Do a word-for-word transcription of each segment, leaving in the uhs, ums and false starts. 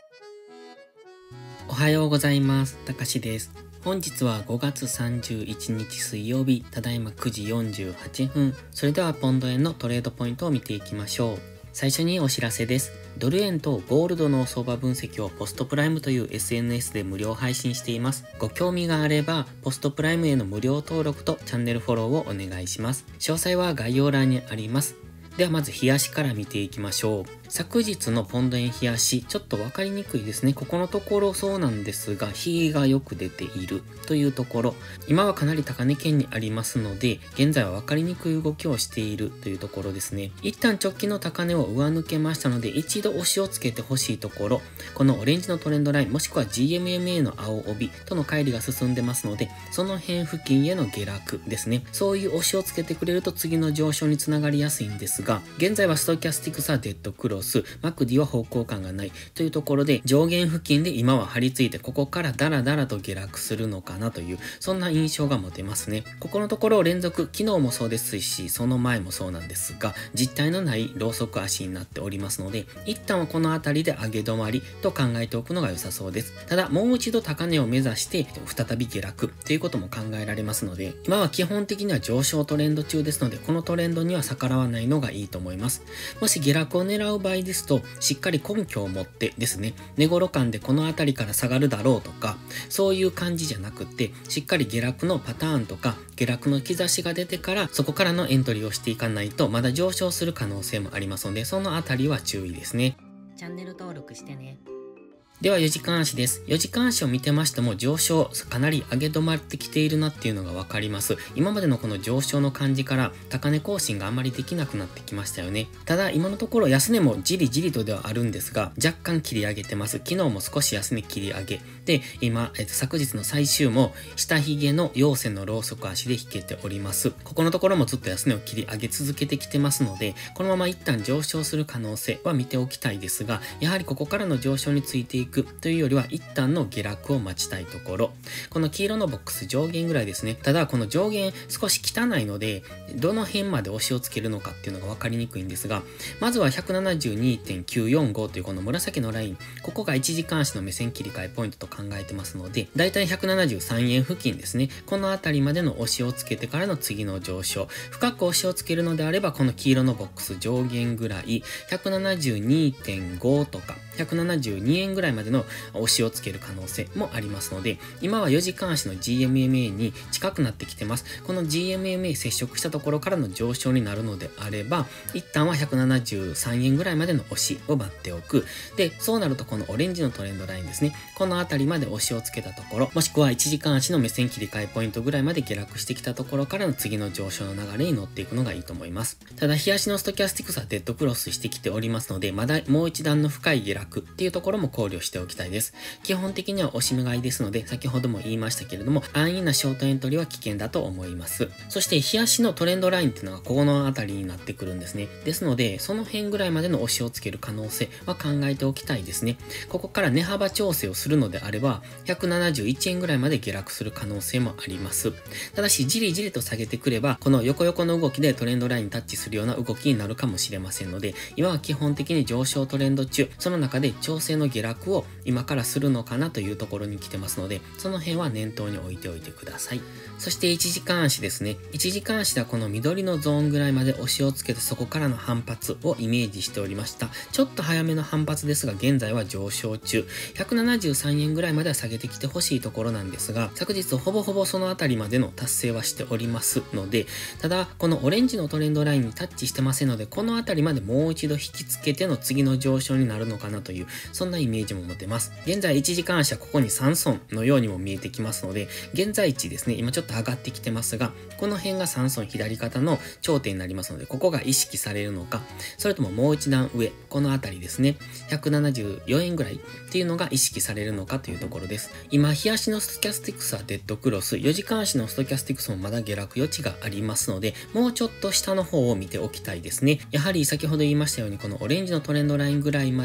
おはようございます。たかしです。本日はごがつさんじゅういちにち水曜日、ただいまくじよんじゅうはっぷん。それではポンド円のトレードポイントを見ていきましょう。最初にお知らせです。ドル円とゴールドの相場分析をポストプライムという エスエヌエス で無料配信しています。ご興味があれば、ポストプライムへの無料登録とチャンネルフォローをお願いします。詳細は概要欄にあります。ではまず日足から見ていきましょう。昨日のポンド円日足、ちょっとわかりにくいですね。ここのところそうなんですが、日がよく出ているというところ。今はかなり高値圏にありますので、現在はわかりにくい動きをしているというところですね。一旦直近の高値を上抜けましたので、一度押しをつけてほしいところ、このオレンジのトレンドライン、もしくは ジーエムエムエー の青帯との乖離が進んでますので、その辺付近への下落ですね。そういう押しをつけてくれると次の上昇につながりやすいんですが、現在はストキャスティクスはデッドクロス、マクディは方向感がないというところで、上限付近で今は張り付いて、ここからダラダラと下落するのかなという、そんな印象が持てますね。ここのところを連続、昨日もそうですし、その前もそうなんですが、実体のないローソク足になっておりますので、一旦はこの辺りで上げ止まりと考えておくのが良さそうです。ただ、もう一度高値を目指して、再び下落ということも考えられますので、今は基本的には上昇トレンド中ですので、このトレンドには逆らわないのがいいと思います。もし下落を狙う場合ですと、しっかり根拠を持ってですね、値頃感でこの辺りから下がるだろうとか、そういう感じじゃなくて、しっかり下落のパターンとか、下落の兆しが出てから、そこからのエントリーをしていかないと、まだ上昇する可能性もありますので、その辺りは注意ですね。チャンネル登録してね。ではよじかん足です。よじかん足を見てましても上昇かなり上げ止まってきているなっていうのがわかります。今までのこの上昇の感じから高値更新があんまりできなくなってきましたよね。ただ今のところ安値もじりじりとではあるんですが、若干切り上げてます。昨日も少し安値切り上げ。で、今、えっと、昨日の最終も下髭の陽線のローソク足で引けております。ここのところもずっと安値を切り上げ続けてきてますので、このまま一旦上昇する可能性は見ておきたいですが、やはりここからの上昇についていくというよりは一旦の下落を待ちたいところ。この黄色のボックス上限ぐらいですね。ただこの上限少し汚いので、どの辺まで押しをつけるのかっていうのが分かりにくいんですが、まずは ひゃくななじゅうにてんきゅうよんご というこの紫のライン、ここがいちじかん足の目線切り替えポイントと考えてますので、だいたいひゃくななじゅうさんえん付近ですね。この辺りまでの押しをつけてからの次の上昇。深く押しをつけるのであれば、この黄色のボックス上限ぐらい、ひゃくななじゅうにてんご とか、ひゃくななじゅうにえんぐらいまでの押しをつける可能性もありますので、今はよじかん足の ジーエムエムエー に近くなってきてます。この ジーエムエムエー 接触したところからの上昇になるのであれば、一旦はひゃくななじゅうさんえんぐらいまでの押しを待っておく。で、そうなるとこのオレンジのトレンドラインですね。この辺りまで押しをつけたところ、もしくはいちじかん足の目線切り替えポイントぐらいまで下落してきたところからの次の上昇の流れに乗っていくのがいいと思います。ただ、日足のストキャスティクスはデッドクロスしてきておりますので、まだもう一段の深い下落っていうところも考慮しておきたいです。基本的には押し目買いですので、先ほども言いましたけれども、安易なショートエントリーは危険だと思います。そして、日足のトレンドラインっていうのがここの辺りになってくるんですね。ですので、その辺ぐらいまでの押しをつける可能性は考えておきたいですね。ここから値幅調整をするのであれば、ひゃくななじゅういちえんぐらいまで下落する可能性もあります。ただし、じりじりと下げてくれば、この横横の動きでトレンドラインにタッチするような動きになるかもしれませんので、今は基本的に上昇トレンド中、その中で調整の下落を今からするのかなというところに来てますので、その辺は念頭に置いておいてください。そしていちじかん足ですね。いちじかん足ではこの緑のゾーンぐらいまで押しをつけてそこからの反発をイメージしておりました。ちょっと早めの反発ですが現在は上昇中。ひゃくななじゅうさんえんぐらいまでは下げてきてほしいところなんですが、昨日ほぼほぼそのあたりまでの達成はしておりますので、ただこのオレンジのトレンドラインにタッチしてませんので、このあたりまでもう一度引きつけての次の上昇になるのかなという、そんなイメージも持てます。現在いちじかん足はここにさん損のようにも見えてきますので、現在地ですね、今ちょっと上がってきてますが、この辺がさん損左肩の頂点になりますので、ここが意識されるのか、それとももう一段上、このあたりですね、ひゃくななじゅうよえんぐらいっていうのが意識されるのかというところです。今、日足のストキャスティクスはデッドクロス、よじかん足のストキャスティクスもまだ下落余地がありますので、もうちょっと下の方を見ておきたいですね。やはり先ほど言いましたように、このオレンジのトレンドラインぐらいまで引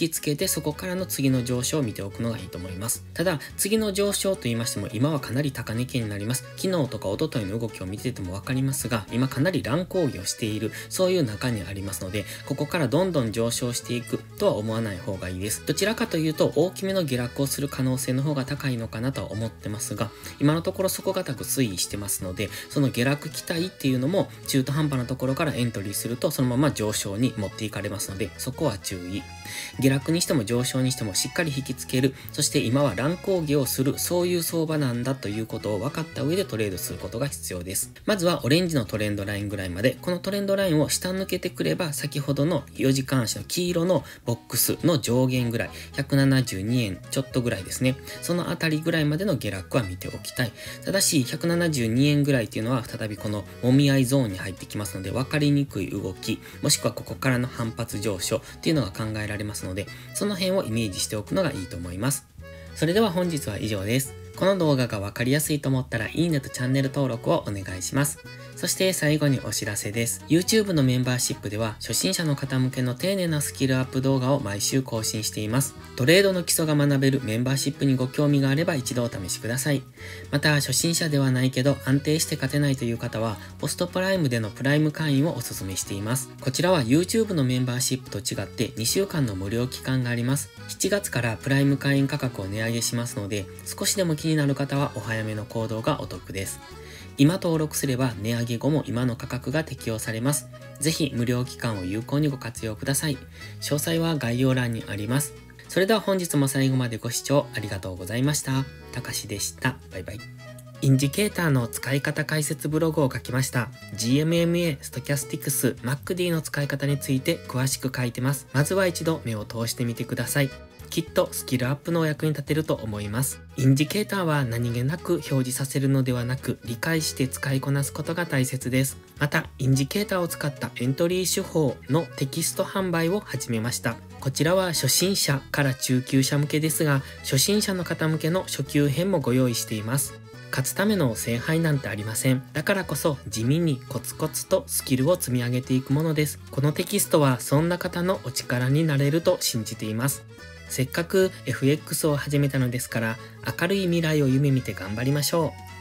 きつけてそこからの次の上昇を見ておくのがいいと思います。ただ、次の上昇と言いましても今はかなり高値圏になります。昨日とか一昨日の動きを見ててもわかりますが、今かなり乱高下をしている、そういう中にありますので、ここからどんどん上昇していくとは思わない方がいいです。どちらかというと大きめの下落をする可能性の方が高いのかなとは思ってますが、今のところ底堅く推移してますので、その下落期待っていうのも中途半端なところからエントリーするとそのまま上昇に持っていかれますので、そこは注意。下落にしても上昇にしてもしっかり引きつける、そして今は乱高下をする、そういう相場なんだということを分かった上でトレードすることが必要です。まずはオレンジのトレンドラインぐらいまで、このトレンドラインを下抜けてくれば先ほどのよじかん足の黄色のボックスの上限ぐらい、ひゃくななじゅうにえんちょっとぐらいですね。そのあたりぐらいまでの下落は見ておきたい。ただしひゃくななじゅうにえんぐらいっていうのは再びこのもみ合いゾーンに入ってきますので、分かりにくい動き、もしくはここからの反発上昇っていうのが考えられますので、その辺をイメージしておくのがいいと思います。それでは本日は以上です。この動画がわかりやすいと思ったらいいねとチャンネル登録をお願いします。そして最後にお知らせです。YouTube のメンバーシップでは初心者の方向けの丁寧なスキルアップ動画を毎週更新しています。トレードの基礎が学べるメンバーシップにご興味があれば一度お試しください。また初心者ではないけど安定して勝てないという方はポストプライムでのプライム会員をお勧めしています。こちらは YouTube のメンバーシップと違ってにしゅうかんの無料期間があります。しちがつからプライム会員価格を値上げしますので、少しでも気になる方はお早めの行動がお得です。今登録すれば値上げ後も今の価格が適用されます。ぜひ無料期間を有効にご活用ください。詳細は概要欄にあります。それでは本日も最後までご視聴ありがとうございました。たかしでした。バイバイ。インジケーターの使い方解説ブログを書きました。ジーエムエムエー、ストキャスティクス、マックディ の使い方について詳しく書いてます。まずは一度目を通してみてください。きっとスキルアップのお役に立てると思います。インジケーターは何気なく表示させるのではなく、理解して使いこなすことが大切です。また、インジケーターを使ったエントリー手法のテキスト販売を始めました。こちらは初心者から中級者向けですが、初心者の方向けの初級編もご用意しています。勝つための聖杯なんてありません。だからこそ地味にコツコツとスキルを積み上げていくものです。このテキストはそんな方のお力になれると信じています。せっかく エフエックス を始めたのですから、明るい未来を夢見て頑張りましょう。